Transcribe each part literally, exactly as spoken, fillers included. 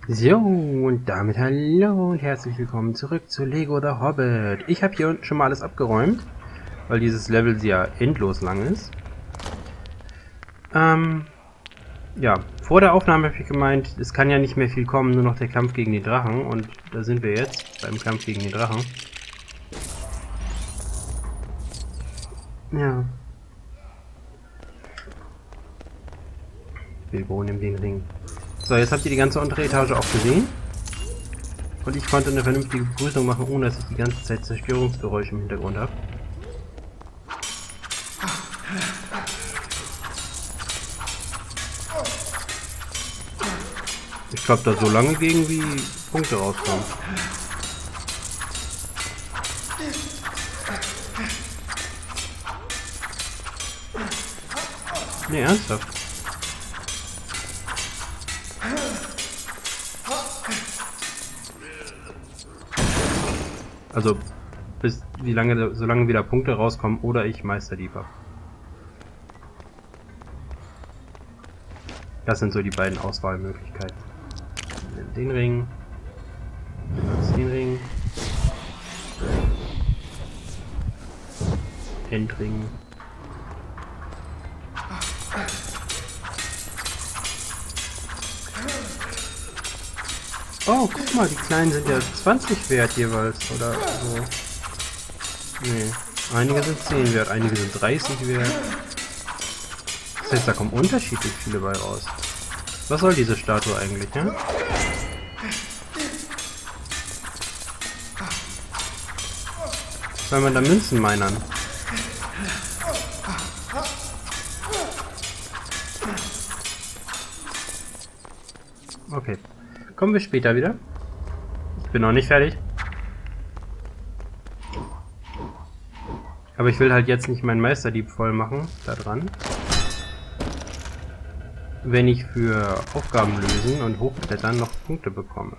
So, und damit hallo und herzlich willkommen zurück zu Lego The Hobbit. Ich habe hier unten schon mal alles abgeräumt, weil dieses Level ja endlos lang ist. Ähm, ja, vor der Aufnahme habe ich gemeint, es kann ja nicht mehr viel kommen, nur noch der Kampf gegen die Drachen. Und da sind wir jetzt, beim Kampf gegen die Drachen. Ja. Bilbo, nimm den Ring. So, jetzt habt ihr die ganze untere Etage auch gesehen. Und ich konnte eine vernünftige Begrüßung machen, ohne dass ich die ganze Zeit Zerstörungsgeräusche im Hintergrund habe. Ich glaube da so lange gegen, wie Punkte rauskommen. Ne, ernsthaft. Also, bis wie lange, solange wieder Punkte rauskommen oder ich Meisterdieb habe. Das sind so die beiden Auswahlmöglichkeiten. Den Ring. Den Ring. Endring. Oh, guck mal, die kleinen sind ja zwanzig wert jeweils, oder so. Nee, einige sind zehn wert, einige sind dreißig wert. Das heißt, da kommen unterschiedlich viele bei raus. Was soll diese Statue eigentlich, ja? Soll man da Münzen minern? Okay. Kommen wir später wieder. Ich bin noch nicht fertig. Aber ich will halt jetzt nicht meinen Meisterdieb voll machen, da dran. Wenn ich für Aufgaben lösen und hochklettern noch Punkte bekomme.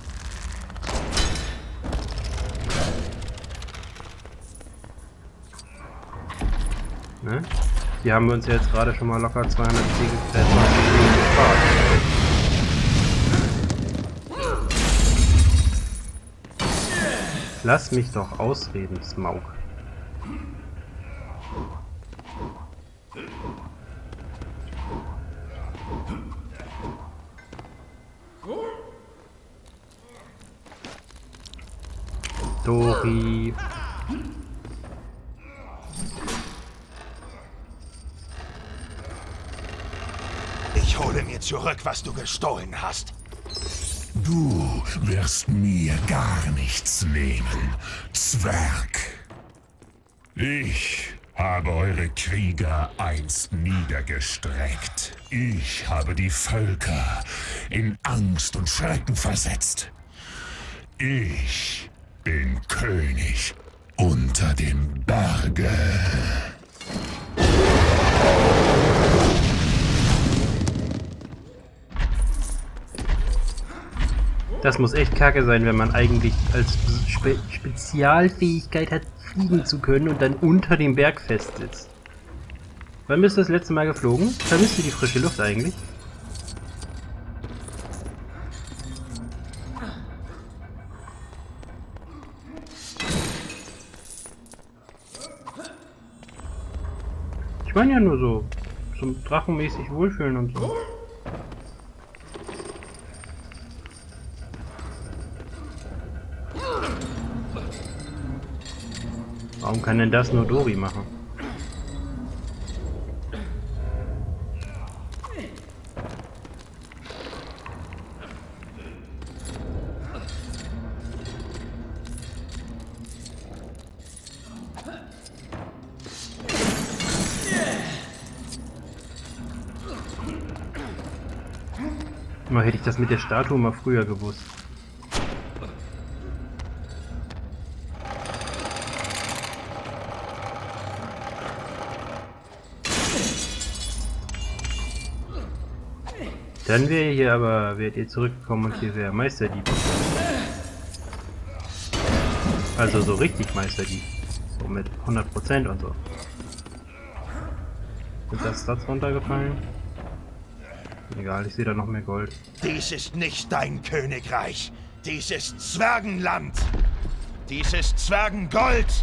Ne? Hier haben wir uns jetzt gerade schon mal locker zweihundertzwanzig gespart. Lass mich doch ausreden, Smaug. Dori. Ich hole mir zurück, was du gestohlen hast. Du wirst mir gar nichts nehmen, Zwerg. Ich habe eure Krieger einst niedergestreckt. Ich habe die Völker in Angst und Schrecken versetzt. Ich bin König unter dem Berge. Das muss echt kacke sein, wenn man eigentlich als Spe Spezialfähigkeit hat, fliegen zu können und dann unter dem Berg festsitzt. Wann bist du das letzte Mal geflogen? Vermisst du die frische Luft eigentlich? Ich meine ja nur so, zum drachenmäßig wohlfühlen und so. Warum kann denn das nur Dori machen? Mal hätte ich das mit der Statue mal früher gewusst. Dann wäre hier aber, wärt ihr zurückgekommen und hier wäre Meisterdieb. Also so richtig Meisterdieb. So mit hundert Prozent und so. Sind das Stats runtergefallen? Egal, ich sehe da noch mehr Gold. Dies ist nicht dein Königreich. Dies ist Zwergenland. Dies ist Zwergengold.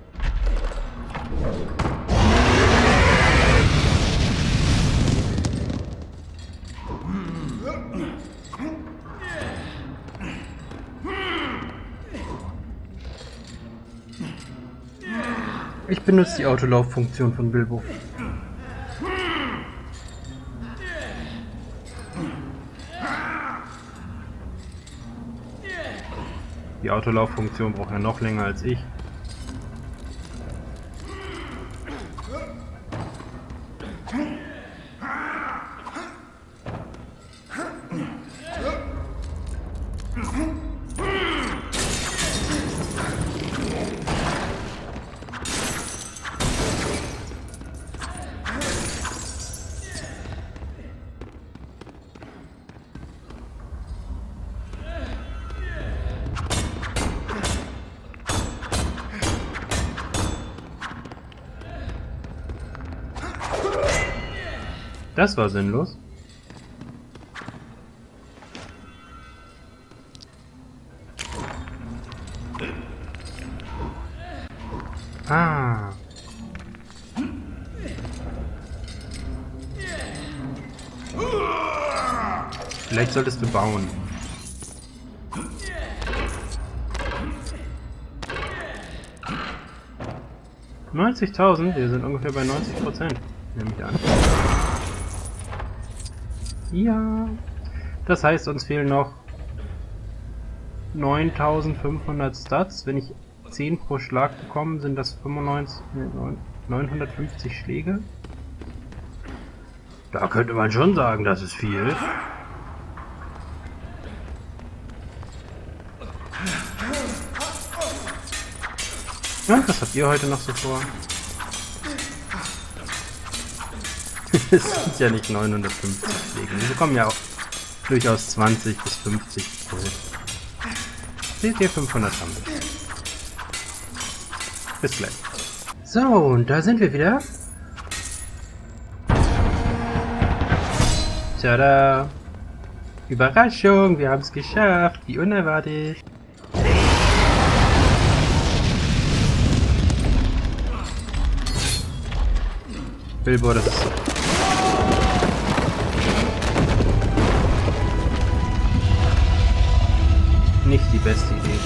Ich benutze die Autolauffunktion von Bilbo. Die Autolauffunktion braucht ja noch länger als ich. Das war sinnlos. Ah. Vielleicht solltest du bauen. neunzigtausend? Wir sind ungefähr bei neunzig Prozent. Nehme ich an. Ja. Das heißt, uns fehlen noch neuntausendfünfhundert Stats. Wenn ich zehn pro Schlag bekomme, sind das fünfundneunzig, neunhundertfünfzig Schläge. Da könnte man schon sagen, das ist viel. Ja, was habt ihr heute noch so vor? Es sind ja nicht neunhundertfünfzig Schläge. Wir bekommen ja auch durchaus zwanzig bis fünfzig pro. Seht ihr, fünfhundert haben wir. Bis gleich. So, und da sind wir wieder. Tada! Überraschung, wir haben es geschafft. Wie unerwartet. Bilbo, das ist so. Nicht die beste Idee.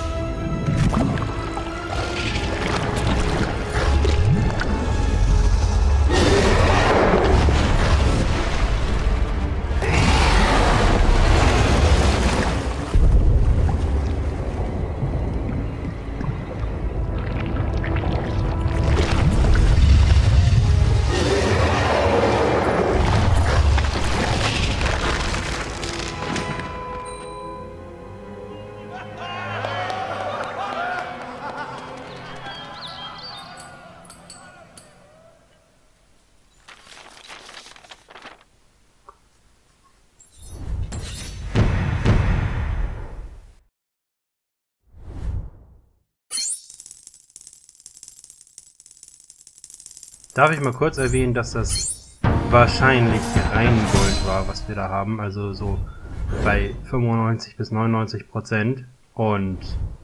Darf ich mal kurz erwähnen, dass das wahrscheinlich rein Gold war, was wir da haben, also so bei fünfundneunzig bis neunundneunzig Prozent, und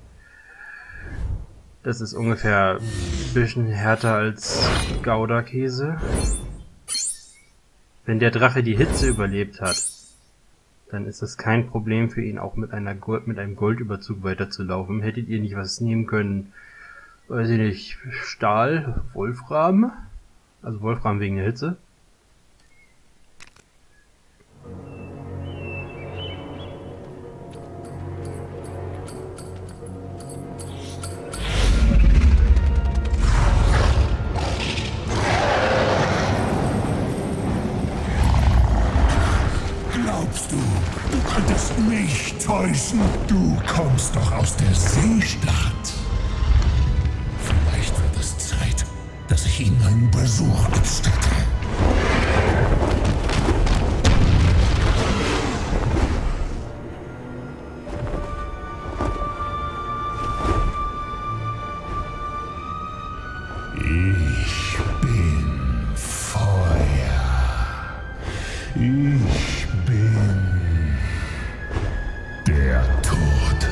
das ist ungefähr ein bisschen härter als Gouda-Käse. Wenn der Drache die Hitze überlebt hat, dann ist das kein Problem für ihn, auch mit einer Gold, mit einem Goldüberzug weiterzulaufen. Hättet ihr nicht was nehmen können, weiß ich nicht, Stahl, Wolfram? Also Wolfram wegen der Hitze. Glaubst du, du könntest mich täuschen? Du kommst doch aus der Seestadt. Vielleicht wird es Zeit, dass ich Ihnen einen Besuch abstatte. Ich bin Feuer. Ich Der Tod.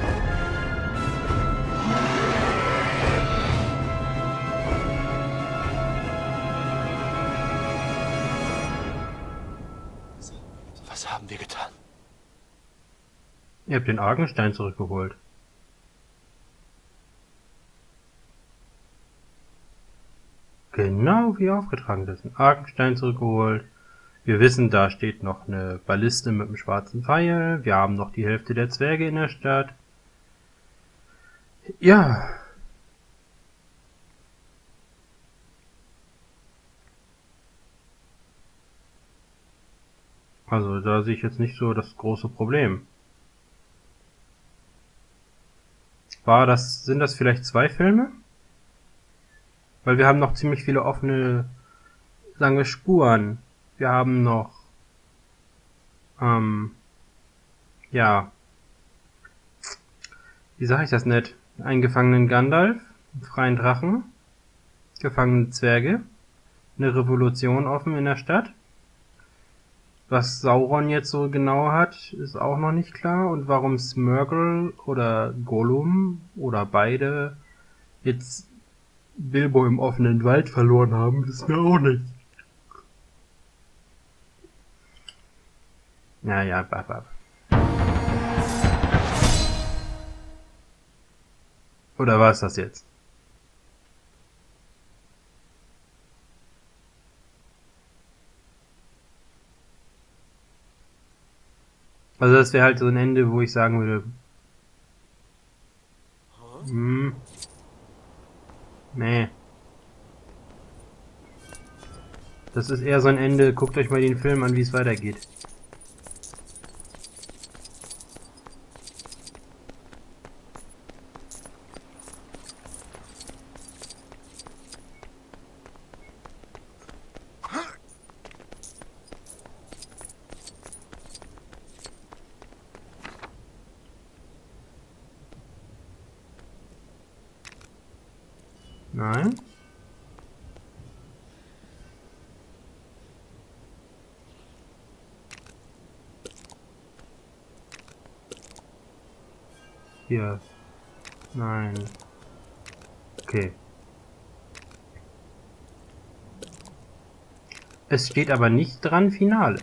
Was haben wir getan? Ihr habt den Argenstein zurückgeholt. Genau wie aufgetragen, das ist ein Argenstein zurückgeholt. Wir wissen, da steht noch eine Balliste mit einem schwarzen Pfeil. Wir haben noch die Hälfte der Zwerge in der Stadt. Ja. Also da sehe ich jetzt nicht so das große Problem. War das, sind das vielleicht zwei Filme? Weil wir haben noch ziemlich viele offene, lange Spuren. Wir haben noch, ähm, ja, wie sage ich das nett? Einen gefangenen Gandalf, einen freien Drachen, gefangene Zwerge, eine Revolution offen in der Stadt. Was Sauron jetzt so genau hat, ist auch noch nicht klar. Und warum Sméagol oder Gollum oder beide jetzt Bilbo im offenen Wald verloren haben, wissen wir auch nicht. Naja, bab, bab. Oder war es das jetzt? Also das wäre halt so ein Ende, wo ich sagen würde, hm, nee. Das ist eher so ein Ende, guckt euch mal den Film an, wie es weitergeht. Nein. Hier. Nein. Okay. Es steht aber nicht dran Finale.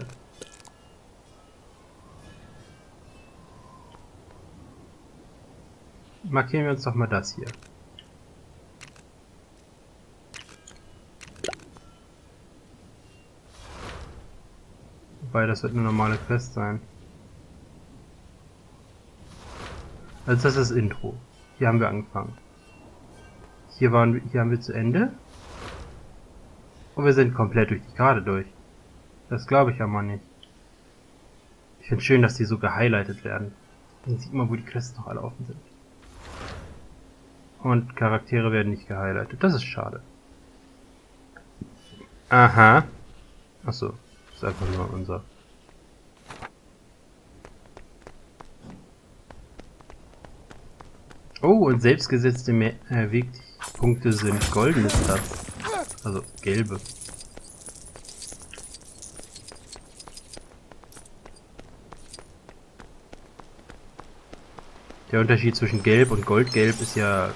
Markieren wir uns doch mal das hier. Wobei, das wird eine normale Quest sein. Also das ist das Intro. Hier haben wir angefangen. Hier waren wir, hier haben wir zu Ende. Und wir sind komplett durch die Karte durch. Das glaube ich ja mal nicht. Ich finde es schön, dass die so gehighlightet werden. Dann sieht man, wo die Quests noch alle offen sind. Und Charaktere werden nicht gehighlightet. Das ist schade. Aha. Achso. Das ist einfach nur unser. Oh, und selbstgesetzte äh, Wegpunkte sind goldene Stats. Also gelbe. Der Unterschied zwischen Gelb und Goldgelb ist ja,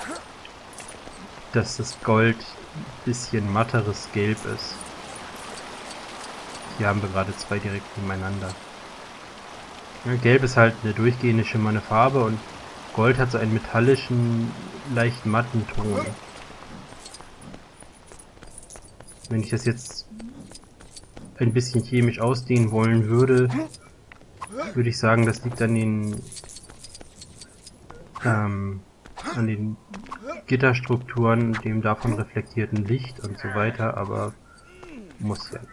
dass das Gold ein bisschen matteres Gelb ist. Hier haben wir gerade zwei direkt nebeneinander. Ja, Gelb ist halt eine durchgehende schimmernde Farbe und Gold hat so einen metallischen, leicht matten Ton. Wenn ich das jetzt ein bisschen chemisch ausdehnen wollen würde, würde ich sagen, das liegt an den ähm, an den Gitterstrukturen, dem davon reflektierten Licht und so weiter, aber muss ja nicht.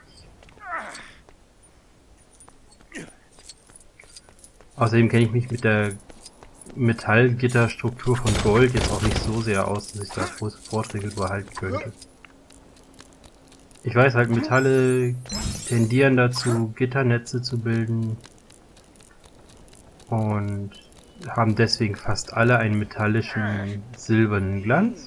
Außerdem kenne ich mich mit der Metallgitterstruktur von Gold jetzt auch nicht so sehr aus, dass ich da große Vorträge drüber halten könnte. Ich weiß halt, Metalle tendieren dazu, Gitternetze zu bilden und haben deswegen fast alle einen metallischen, silbernen Glanz.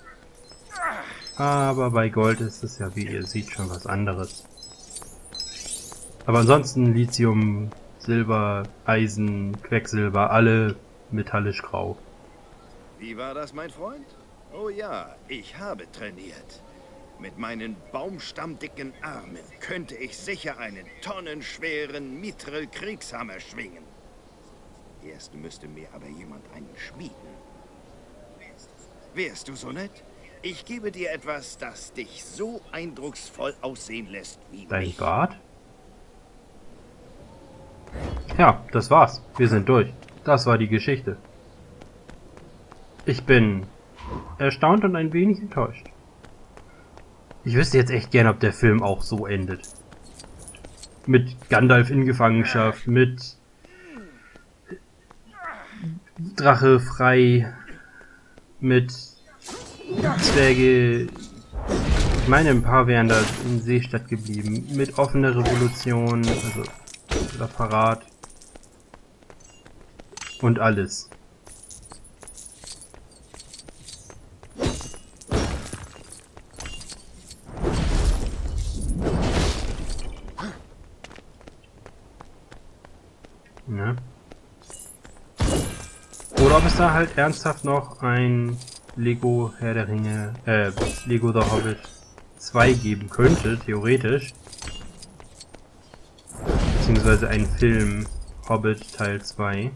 Aber bei Gold ist es ja, wie ihr seht, schon was anderes. Aber ansonsten Lithium Silber, Eisen, Quecksilber, alle metallisch grau. Wie war das, mein Freund? Oh ja, ich habe trainiert. Mit meinen baumstammdicken Armen könnte ich sicher einen tonnenschweren Mithril-Kriegshammer schwingen. Erst müsste mir aber jemand einen schmieden. Wärst du so nett? Ich gebe dir etwas, das dich so eindrucksvoll aussehen lässt wie Dein mich. Bart? Ja, das war's. Wir sind durch. Das war die Geschichte. Ich bin erstaunt und ein wenig enttäuscht. Ich wüsste jetzt echt gern, ob der Film auch so endet. Mit Gandalf in Gefangenschaft, mit Drache frei, mit Zwerge. Ich meine, ein paar wären da in Seestadt geblieben. Mit offener Revolution, also oder Verrat. Und alles. Ja. Oder ob es da halt ernsthaft noch ein Lego Herr der Ringe, äh, Lego The Hobbit zwei geben könnte, theoretisch. Beziehungsweise ein Film Hobbit Teil zwei.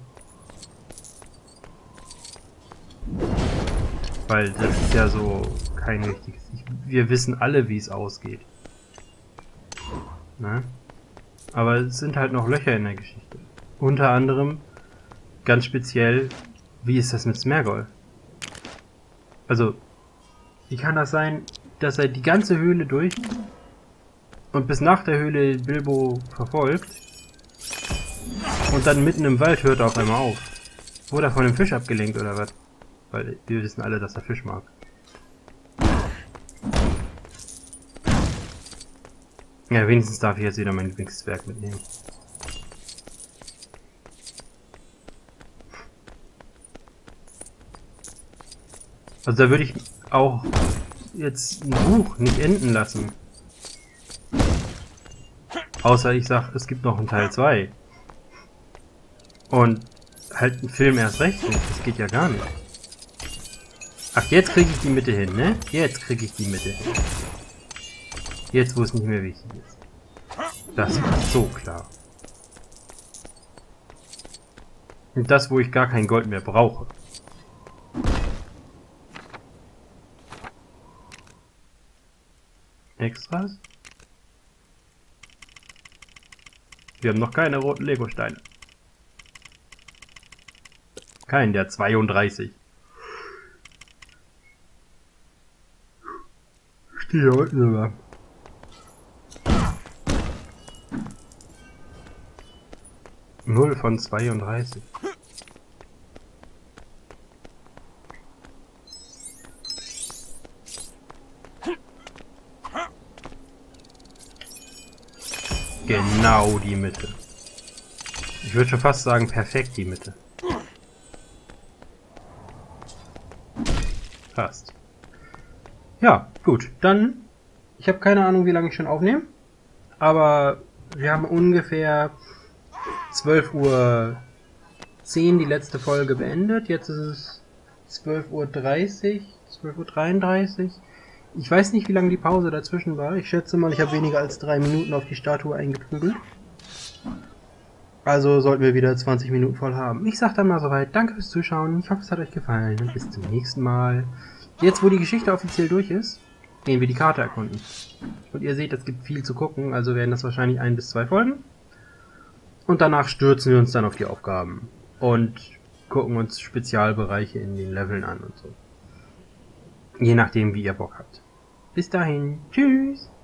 Weil das ist ja so kein richtiges... Ich, wir wissen alle, wie es ausgeht. Ne? Aber es sind halt noch Löcher in der Geschichte. Unter anderem, ganz speziell, wie ist das mit Smergol? Also, wie kann das sein, dass er die ganze Höhle durch und bis nach der Höhle Bilbo verfolgt und dann mitten im Wald hört er auf einmal auf? Wurde er von dem Fisch abgelenkt oder was? Weil wir wissen alle, dass er Fisch mag. Ja, wenigstens darf ich jetzt wieder mein Lieblingszwerg mitnehmen. Also da würde ich auch jetzt ein Buch nicht enden lassen. Außer ich sag, es gibt noch einen Teil zwei. Und halt einen Film erst recht nicht. Das geht ja gar nicht. Ach, jetzt kriege ich die Mitte hin, ne? Jetzt kriege ich die Mitte hin. Jetzt, wo es nicht mehr wichtig ist. Das war so klar. Und das, wo ich gar kein Gold mehr brauche. Extras? Wir haben noch keine roten Lego-Steine. Kein der zweiunddreißig. Steht hier unten sogar. null von zweiunddreißig. Genau die Mitte. Ich würde schon fast sagen, perfekt die Mitte. Passt. Ja, gut. Dann, ich habe keine Ahnung, wie lange ich schon aufnehme. Aber wir haben ungefähr zwölf Uhr zehn die letzte Folge beendet. Jetzt ist es zwölf Uhr dreißig, zwölf Uhr dreiunddreißig. Ich weiß nicht, wie lange die Pause dazwischen war. Ich schätze mal, ich habe weniger als drei Minuten auf die Statue eingeprügelt. Also sollten wir wieder zwanzig Minuten voll haben. Ich sag dann mal soweit, danke fürs Zuschauen. Ich hoffe, es hat euch gefallen und bis zum nächsten Mal. Jetzt, wo die Geschichte offiziell durch ist, gehen wir die Karte erkunden. Und ihr seht, es gibt viel zu gucken, also werden das wahrscheinlich ein bis zwei Folgen. Und danach stürzen wir uns dann auf die Aufgaben und gucken uns Spezialbereiche in den Leveln an und so. Je nachdem, wie ihr Bock habt. Bis dahin, tschüss!